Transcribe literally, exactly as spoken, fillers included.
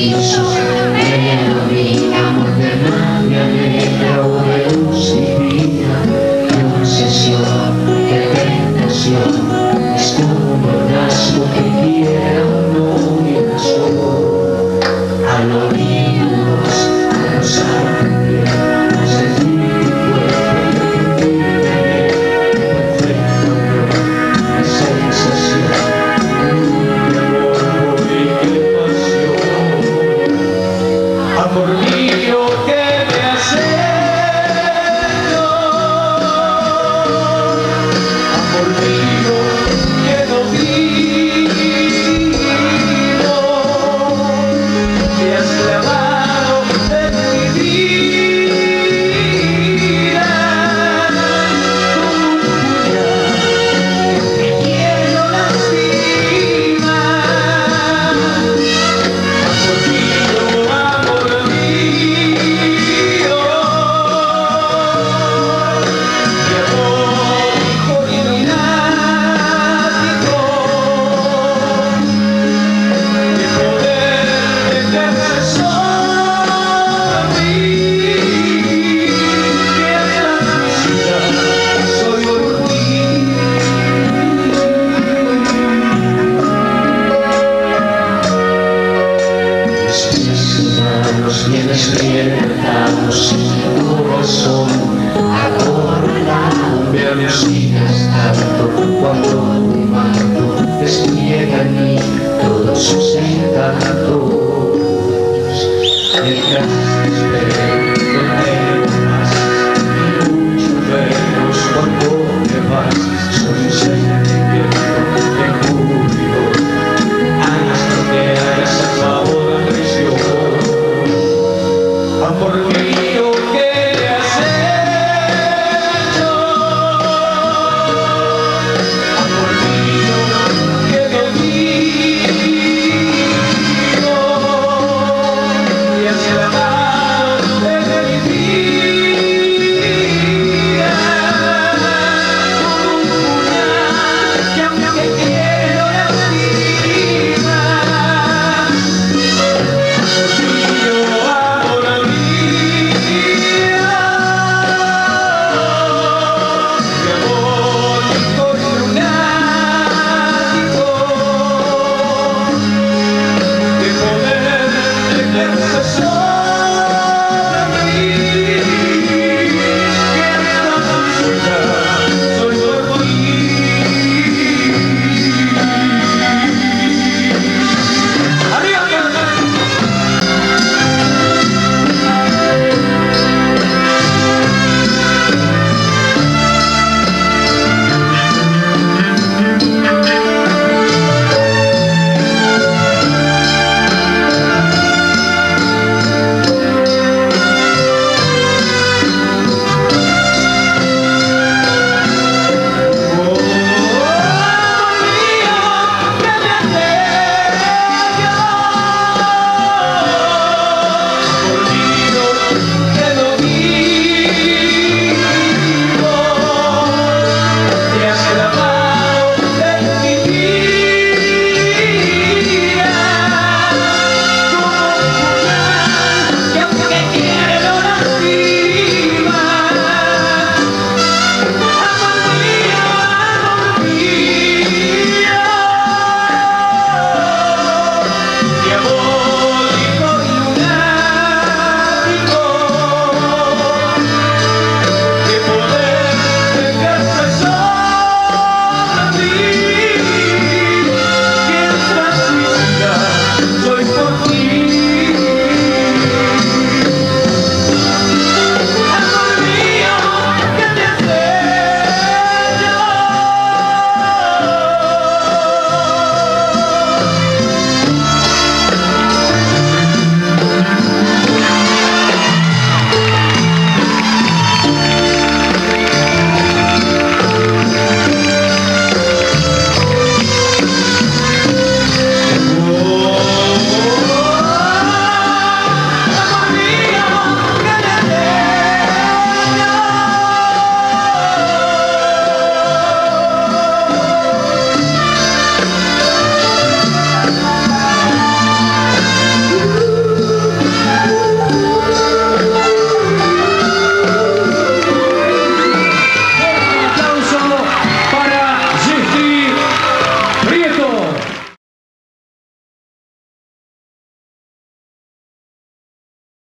besos, melodía, amor de magia negra o de luz divina, qué obsesión, qué tentación, es como un orgasmo que quiera no ir solo, al oírnos, cruzar tu piel, sentir tu cuerpo y perfecto amor, mi sensación. Amor mío que me hace yo, amor mío que no vivo, te has clavado en mi vida como un puñal que quiero lastimar. Amor mío, amor mío, mi amor originático, de poder tener solo a mí, que hasta mi ciudad soy orgullo. Mis pies humanos vienes bien.